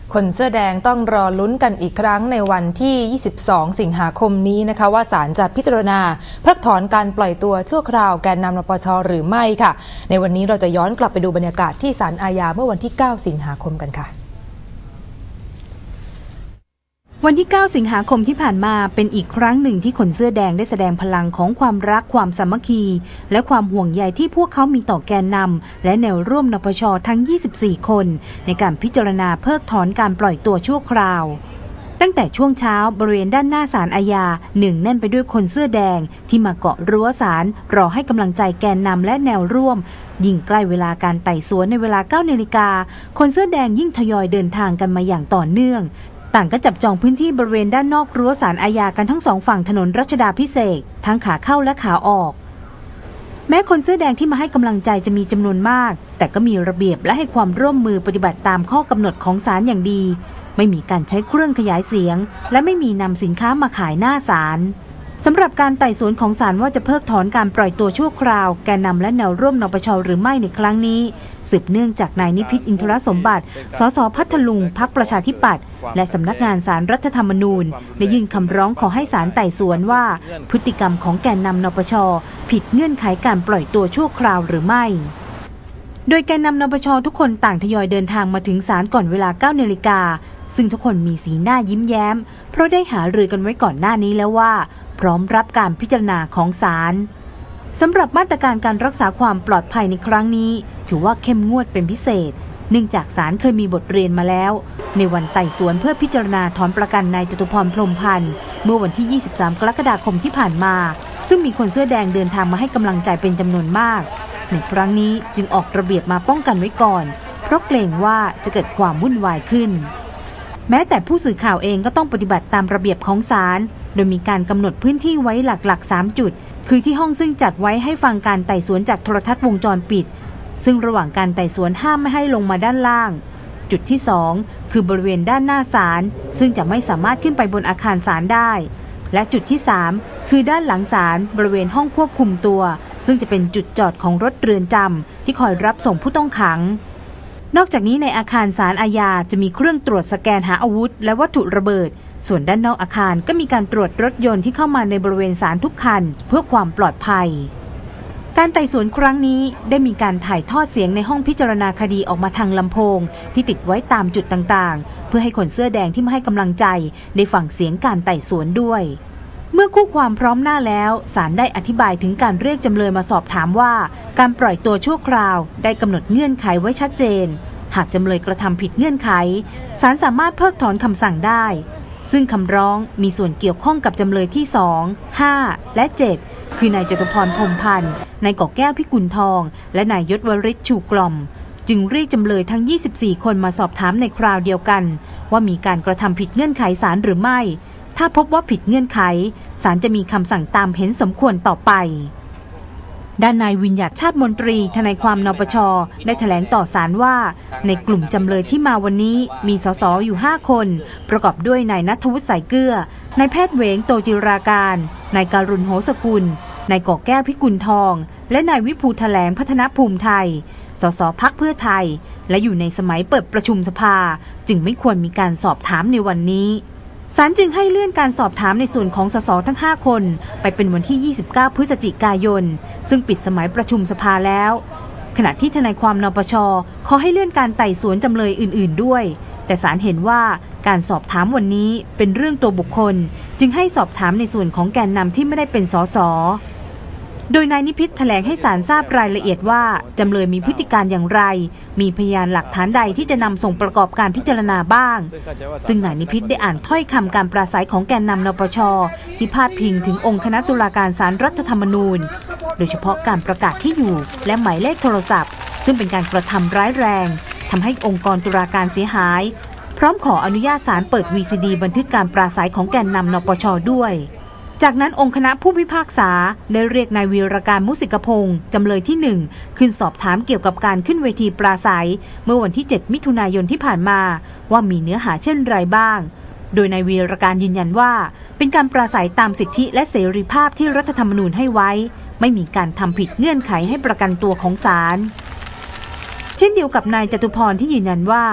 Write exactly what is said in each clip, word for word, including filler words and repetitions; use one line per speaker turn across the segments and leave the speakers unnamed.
คนเสื้อแดงต้องรอลุ้นกันอีกครั้งในวันที่ ยี่สิบสอง สิงหาคมนี้นะคะว่าศาลจะพิจารณาเพิกถอนการปล่อยตัวชั่วคราวแกนนำนปช.หรือไม่ค่ะในวันนี้เราจะย้อนกลับไปดูบรรยากาศที่ศาลอาญาเมื่อวันที่ เก้า สิงหาคมกันค่ะ
วันที่ เก้า สิงหาคมที่ผ่านมาเป็นอีกครั้งหนึ่งที่คนเสื้อแดงได้แสดงพลังของความรักความสามัคคีและความห่วงใยที่พวกเขามีต่อแกนนำและแนวร่วมนปช.ทั้ง ยี่สิบสี่ คนในการพิจารณาเพิกถอนการปล่อยตัวชั่วคราวตั้งแต่ช่วงเช้าบริเวณด้านหน้าศาลอาญาหนึ่งแน่นไปด้วยคนเสื้อแดงที่มาเกาะรั้วศาลรอให้กำลังใจแกนนำและแนวร่วมยิ่งใกล้เวลาการไต่สวนในเวลา เก้า นาฬิกาคนเสื้อแดงยิ่งทยอยเดินทางกันมาอย่างต่อเนื่องต่างก็จับจองพื้นที่บริเวณด้านนอกรั้วศาลอาญากันทั้งสองฝั่งถนนรัชดาภิเษกทั้งขาเข้าและขาออกแม้คนเสื้อแดงที่มาให้กำลังใจจะมีจำนวนมากแต่ก็มีระเบียบและให้ความร่วมมือปฏิบัติตามข้อกำหนดของศาลอย่างดีไม่มีการใช้เครื่องขยายเสียงและไม่มีนำสินค้ามาขายหน้าศาลสำหรับการไต่สวนของศาลว่าจะเพิกถอนการปล่อยตัวชั่วคราวแกนนำและแนวร่วมนปช.หรือไม่ในครั้งนี้สืบเนื่องจากนายนิพิษอินทรสมบัติสสพัทลุงพรรคประชาธิปัตย์และสำนักงานศาลรัฐธรรมนูญได้ยื่นคำร้องขอให้ศาลไต่สวนว่าพฤติกรรมของแกนนำนปช.ผิดเงื่อนไขการปล่อยตัวชั่วคราวหรือไม่โดยแกนนำนปช.ทุกคนต่างทยอยเดินทางมาถึงศาลก่อนเวลา เก้า นาฬิกาซึ่งทุกคนมีสีหน้ายิ้มแย้มเพราะได้หารือกันไว้ก่อนหน้านี้แล้วว่าพร้อมรับการพิจารณาของศาลสำหรับมาตรการการรักษาความปลอดภัยในครั้งนี้ถือว่าเข้มงวดเป็นพิเศษเนื่องจากศาลเคยมีบทเรียนมาแล้วในวันไต่สวนเพื่อพิจารณาถอนประกันนายจตุพรพรหมพันธ์เมื่อวันที่ ยี่สิบสาม กรกฎาคมที่ผ่านมาซึ่งมีคนเสื้อแดงเดินทางมาให้กำลังใจเป็นจำนวนมากในครั้งนี้จึงออกระเบียบมาป้องกันไว้ก่อนเพราะเกรงว่าจะเกิดความวุ่นวายขึ้นแม้แต่ผู้สื่อข่าวเองก็ต้องปฏิบัติตามระเบียบของศาลโดยมีการกำหนดพื้นที่ไว้หลักๆ สาม จุดคือที่ห้องซึ่งจัดไว้ให้ฟังการไต่สวนจากโทรทัศน์วงจรปิดซึ่งระหว่างการไต่สวนห้ามไม่ให้ลงมาด้านล่างจุดที่สองคือบริเวณด้านหน้าศาลซึ่งจะไม่สามารถขึ้นไปบนอาคารศาลได้และจุดที่สามคือด้านหลังศาลบริเวณห้องควบคุมตัวซึ่งจะเป็นจุดจอดของรถเรือนจำที่คอยรับส่งผู้ต้องขังนอกจากนี้ในอาคารศาลอาญาจะมีเครื่องตรวจสแกนหาอาวุธและวัตถุระเบิดส่วนด้านนอกอาคารก็มีการตรวจรถยนต์ที่เข้ามาในบริเวณศาลทุกคันเพื่อความปลอดภัยการไต่สวนครั้งนี้ได้มีการถ่ายทอดเสียงในห้องพิจารณาคดีออกมาทางลำโพงที่ติดไว้ตามจุดต่างๆเพื่อให้คนเสื้อแดงที่มาให้กำลังใจได้ฟังเสียงการไต่สวนด้วยเมื่อคู่ความพร้อมหน้าแล้วศาลได้อธิบายถึงการเรียกจำเลยมาสอบถามว่าการปล่อยตัวชั่วคราวได้กำหนดเงื่อนไขไว้ชัดเจนหากจำเลยกระทำผิดเงื่อนไขศาลสามารถเพิกถอนคำสั่งได้ซึ่งคำร้องมีส่วนเกี่ยวข้องกับจำเลยที่สอง ห้า และ เจ็ดคือนายจตุพรพรหมพันธ์นายก่อแก้วพิกุลทองและนายยศวริศชูกล่อมจึงเรียกจำเลยทั้งยี่สิบสี่คนมาสอบถามในคราวเดียวกันว่ามีการกระทำผิดเงื่อนไขศาลหรือไม่ถ้าพบว่าผิดเงื่อนไขศาลจะมีคำสั่งตามเห็นสมควรต่อไปด้านนายวิญญัติชาติมนตรีทนายความนปช.ได้แถลงต่อศาลว่าในกลุ่มจำเลยที่มาวันนี้มีสสอยู่ห้าคนประกอบด้วยนายณัฐวุฒิสายเกลือนายแพทย์เหวงโตจิราการนายการุณโหสกุลนายก่อแก้วพิกุลทองและนายวิภูแถลงพัฒนภูมิไทยสสพรรคเพื่อไทยและอยู่ในสมัยเปิดประชุมสภาจึงไม่ควรมีการสอบถามในวันนี้ศาลจึงให้เลื่อนการสอบถามในส่วนของสสทั้งห้าคนไปเป็นวันที่ ยี่สิบเก้า พฤศจิกายนซึ่งปิดสมัยประชุมสภาแล้วขณะที่ทนายความนปช.ขอให้เลื่อนการไต่สวนจำเลยอื่นๆด้วยแต่ศาลเห็นว่าการสอบถามวันนี้เป็นเรื่องตัวบุคคลจึงให้สอบถามในส่วนของแกนนำที่ไม่ได้เป็นสสโดยนายนิพิษแถลงให้ศาลทราบรายละเอียดว่าจำเลยมีพฤติการอย่างไรมีพยานหลักฐานใดที่จะนำส่งประกอบการพิจารณาบ้างซึ่งนายนิพิษได้อ่านถ้อยคำการปราศัยของแกนนำนปช.ที่พาดพิงถึงองค์คณะตุลาการศาลรัฐธรรมนูญโดยเฉพาะการประกาศที่อยู่และหมายเลขโทรศัพท์ซึ่งเป็นการกระทำร้ายแรงทำให้องค์กรตุลาการเสียหายพร้อมขออนุญาตศาลเปิด วี ซี ดี บันทึกการปราศัยของแกนนำนปช.ด้วยจากนั้นองค์คณะผู้พิพากษาได้เรียกนายวีรการมุสิกพงศ์จำเลยที่หนึ่งขึ้นสอบถามเกี่ยวกับการขึ้นเวทีปราศัยเมื่อวันที่เจ็ดมิถุนายนที่ผ่านมาว่ามีเนื้อหาเช่นไรบ้างโดยนายวีรการยืนยันว่าเป็นการปราศัยตามสิทธิและเสรีภาพที่รัฐธรรมนูญให้ไว้ไม่มีการทำผิดเงื่อนไขให้ประกันตัวของศาลเช่นเดียวกับนายจตุพรที่ยืนยันว่า เ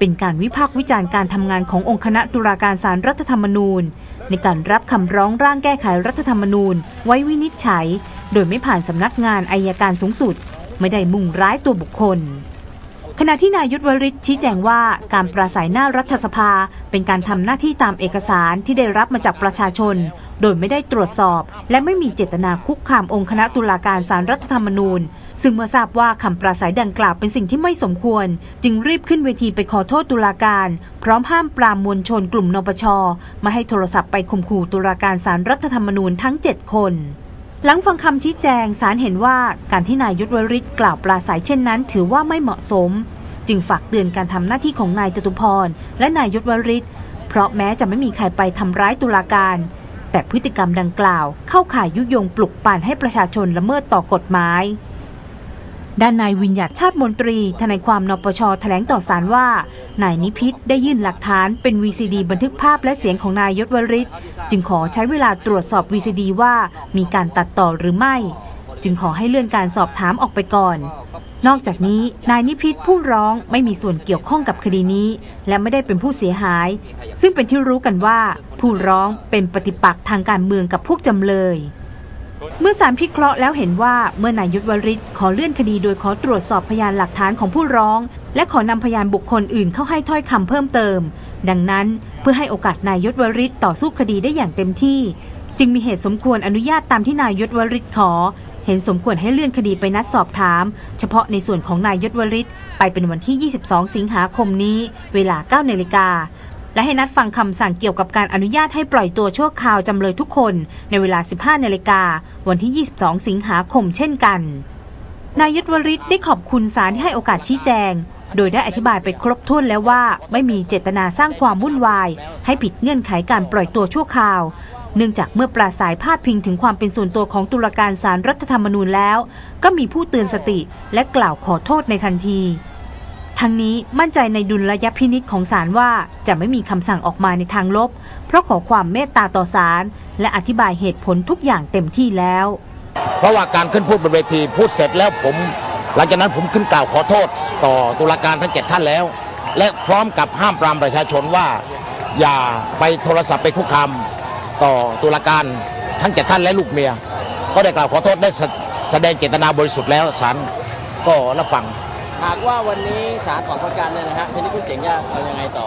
เป็นการวิพากษ์วิจารณ์การทำงานขององค์คณะตุลาการศาลรัฐธรรมนูญในการรับคำร้องร่างแก้ไขรัฐธรรมนูญไว้วินิจฉัยโดยไม่ผ่านสำนักงานอัยการสูงสุดไม่ได้มุ่งร้ายตัวบุคคลขณะที่นายยศวริศชี้แจงว่าการปราศัยหน้ารัฐสภาเป็นการทำหน้าที่ตามเอกสารที่ได้รับมาจากประชาชนโดยไม่ได้ตรวจสอบและไม่มีเจตนาคุกคามองค์คณะตุลาการศาลรัฐธรรมนูญซึ่งเมื่อทราบว่าคำปราศัยดังกล่าวเป็นสิ่งที่ไม่สมควรจึงรีบขึ้นเวทีไปขอโทษตุลาการพร้อมห้ามปรามมวลชนกลุ่มนปช.ไม่ให้โทรศัพท์ไปข่มขู่ตุลาการศาลรัฐธรรมนูญทั้งเจ็ดคนหลังฟังคำชี้แจงศาลเห็นว่าการที่นายยศวริศกล่าวปราศัยเช่นนั้นถือว่าไม่เหมาะสมจึงฝากเตือนการทำหน้าที่ของนายจตุพรและนายยศวริศเพราะแม้จะไม่มีใครไปทำร้ายตุลาการแต่พฤติกรรมดังกล่าวเข้าข่ายยุยงปลุกปั่นให้ประชาชนละเมิดต่อกฎหมายด้านนายวิญญัติชาติมนตรีทนายความนปช.แถลงต่อศาลว่านายนิพิษได้ยื่นหลักฐานเป็น วี ซี ดี บันทึกภาพและเสียงของนายยศวริศจึงขอใช้เวลาตรวจสอบ วี ซี ดี ว่ามีการตัดต่อหรือไม่จึงขอให้เลื่อนการสอบถามออกไปก่อนนอกจากนี้นายนิพิษผู้ร้องไม่มีส่วนเกี่ยวข้องกับคดีนี้และไม่ได้เป็นผู้เสียหายซึ่งเป็นที่รู้กันว่าผู้ร้องเป็นปฏิปักษ์ทางการเมืองกับพวกจำเลยเมื่อศาลพิเคราะห์แล้วเห็นว่าเมื่อนายยศวริศขอเลื่อนคดีโดยขอตรวจสอบพยานหลักฐานของผู้ร้องและขอนำพยานบุคคลอื่นเข้าให้ถ้อยคำเพิ่มเติมดังนั้นเพื่อให้โอกาสนายยศวริศต่อสู้คดีได้อย่างเต็มที่จึงมีเหตุสมควรอนุญาตตามที่นายยศวริศขอเห็นสมควรให้เลื่อนคดีไปนัดสอบถามเฉพาะในส่วนของนายยศวริศไปเป็นวันที่ยี่สิบสองสิงหาคมนี้เวลา เก้านาฬิกาและให้นัดฟังคำสั่งเกี่ยวกับการอนุญาตให้ปล่อยตัวชั่วคราวจำเลยทุกคนในเวลา สิบห้านาฬิกาวันที่ยี่สิบสองสิงหาคมเช่นกันนายยศวริศได้ขอบคุณศาลที่ให้โอกาสชี้แจงโดยได้อธิบายไปครบถ้วนแล้วว่าไม่มีเจตนาสร้างความวุ่นวายให้ผิดเงื่อนไขการปล่อยตัวชั่วคราวเนื่องจากเมื่อปราศัยพาดพิงถึงความเป็นส่วนตัวของตุลาการศาลรัฐธรรมนูญแล้วก็มีผู้เตือนสติและกล่าวขอโทษในทันทีทั้งนี้มั่นใจในดุลยพินิจของศาลว่าจะไม่มีคำสั่งออกมาในทางลบเพราะขอความเมตตาต่อศาลและอธิบายเหตุผลทุกอย่างเต็มที่แล้ว
เพราะว่าการขึ้นพูดบนเวทีพูดเสร็จแล้วผมหลังจากนั้นผมขึ้นกล่าวขอโทษต่อตุลาการทั้งเจ็ดท่านแล้วและพร้อมกับห้ามปรามประชาชนว่าอย่าไปโทรศัพท์ไปคุกคามต่อตุลาการทั้งเจ็ดท่านและลูกเมียก็ได้กล่าวขอโทษได้แสดงเจตนาบริสุทธิ์แล้วศาลก็รับฟัง
หากว่าวันนี้ศาลถอนประกันเนี่ยนะฮะทีนี้คุณเจ๋งจะเอายังไงต่อ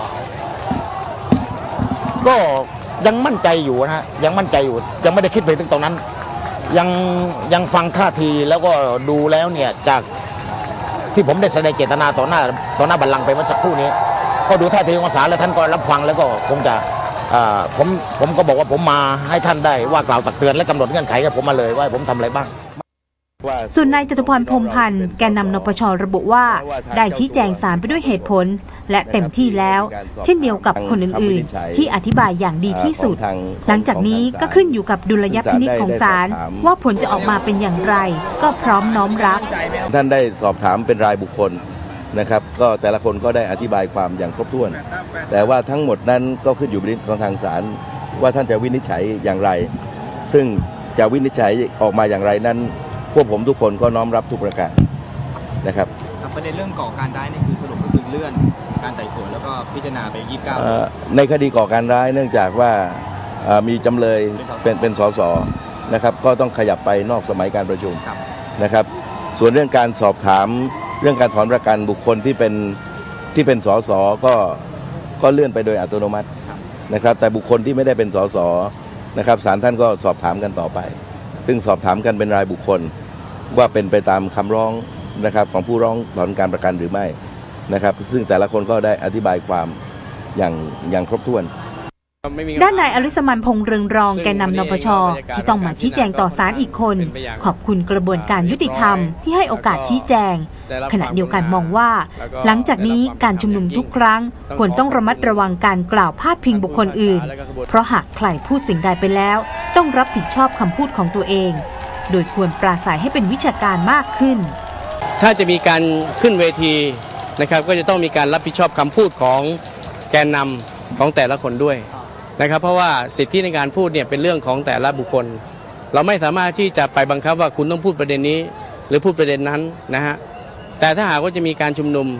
ก็ยังมั่นใจอยู่นะฮะยังมั่นใจอยู่ยังไม่ได้คิดไปถึงตรงนั้นยังยังฟังท่าทีแล้วก็ดูแล้วเนี่ยจากที่ผมได้แสดงเจตนาต่อหน้าต่อหน้าบัลลังก์ไปเมื่อสักครู่นี้ก็ดูท่าทีของศาลแล้วท่านก็รับฟังแล้วก็คงจะผมผมก็บอกว่าผมมาให้ท่านได้ว่ากล่าวตักเตือนและกำหนดเงื่อนไขให้ผมมาเลยว่าผมทำอะไรบ้าง
ส่วนนายจตุพรพรหมพันธ์แกนนำนปช.ระบุว่าได้ชี้แจงศาลไปด้วยเหตุผลและเต็มที่แล้วเช่นเดียวกับคนอื่นๆที่อธิบายอย่างดีที่สุดหลังจากนี้ก็ขึ้นอยู่กับดุลยพินิจของศาลว่าผลจะออกมาเป็นอย่างไรก็พร้อมน้อมรับ
ท่านได้สอบถามเป็นรายบุคคลนะครับก็แต่ละคนก็ได้อธิบายความอย่างครบถ้วนแต่ว่าทั้งหมดนั้นก็ขึ้นอยู่บนของทางศาลว่าท่านจะวินิจฉัยอย่างไรซึ่งจะวินิจฉัยออกมาอย่างไรนั้นพวกผมทุกคนก็น้อมรับทุกประการนะครับ
ประเด็นเรื่องก่อการร้ายนี่คือสรุปก็คือเลื่อนการไต่สวนแล้วก็พิจารณาไปยี่สิบเก้า
ในคดีก่อการร้ายเนื่องจากว่ามีจำเลยเป็นเป็นสสนะครับก็ต้องขยับไปนอกสมัยการประชุมนะครับส่วนเรื่องการสอบถามเรื่องการถอนประกันบุคคลที่เป็นที่เป็นสสก็ก็เลื่อนไปโดยอัตโนมัตินะครับแต่บุคคลที่ไม่ได้เป็นสสนะครับศาลท่านก็สอบถามกันต่อไปซึ่งสอบถามกันเป็นรายบุคคลว่าเป็นไปตามคำร้องนะครับของผู้ร้องถอนการประกันหรือไม่นะครับซึ่งแต่ละคนก็ได้อธิบายความอย่างอย่างครบถ้วน
ด้านนายอฤสมันพงษ์เรืองรองแกนนำนปช.ที่ต้องมาชี้แจงต่อศาลอีกคนขอบคุณกระบวนการยุติธรรมที่ให้โอกาสชี้แจงขณะเดียวกันมองว่าหลังจากนี้การชุมนุมทุกครั้งควรต้องระมัดระวังการกล่าวพาดพิงบุคคลอื่นเพราะหากใครพูดสิ่งใดไปแล้วต้องรับผิดชอบคำพูดของตัวเองโดยควรปราศัยให้เป็นวิชาการมากขึ้น
ถ้าจะมีการขึ้นเวทีนะครับก็จะต้องมีการรับผิดชอบคำพูดของแกนนำของแต่ละคนด้วยนะครับเพราะว่าสิทธิในการพูดเนี่ยเป็นเรื่องของแต่ละบุคคลเราไม่สามารถที่จะไปบังคับว่าคุณต้องพูดประเด็นนี้หรือพูดประเด็นนั้นนะฮะแต่ถ้าหากว่าจะมีการชุมนุม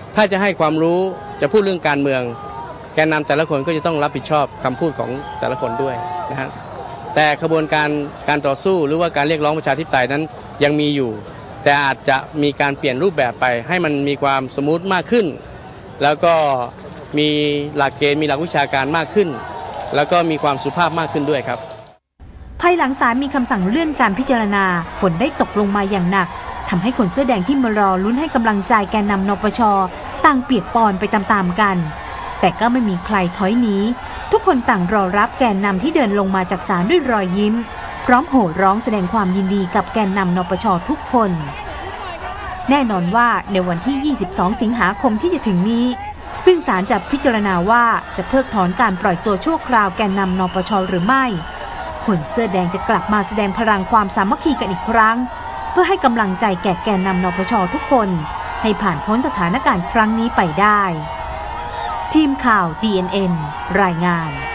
ถ้าจะให้ความรู้จะพูดเรื่องการเมืองแกนนำแต่ละคนก็จะต้องรับผิดชอบคำพูดของแต่ละคนด้วยนะฮะแต่ขบวนการการต่อสู้หรือว่าการเรียกร้องประชาธิปไตยนั้นยังมีอยู่แต่อาจจะมีการเปลี่ยนรูปแบบไปให้มันมีความสมูทมากขึ้นแล้วก็มีหลักเกณฑ์มีหลักวิชาการมากขึ้นแล้วก็มีความสุภาพมากขึ้นด้วยครับ
ภายหลังศาลมีคำสั่งเลื่อนการพิจารณาฝนได้ตกลงมาอย่างหนักทำให้คนเสื้อแดงที่มารอลุ้นให้กำลังใจแกนนำนปช.ต่างเปียกปอนไปตามๆกันแต่ก็ไม่มีใครถอยหนีทุกคนต่างรอรับแกนนำที่เดินลงมาจากศาลด้วยรอยยิ้มพร้อมโห่ร้องแสดงความยินดีกับแกนนำนปช.ทุกคนแน่นอนว่าในวันที่ยี่สิบสองสิงหาคมที่จะถึงนี้ซึ่งศาลจะพิจารณาว่าจะเพิกถอนการปล่อยตัวชั่วคราวแกนนำนปช.หรือไม่คนเสื้อแดงจะกลับมาแสดงพลังความสามัคคีกันอีกครั้งเพื่อให้กำลังใจแก่แกนนำนปช.ทุกคนให้ผ่านพ้นสถานการณ์ครั้งนี้ไปได้ทีมข่าว ดี เอ็น เอ็น รายงาน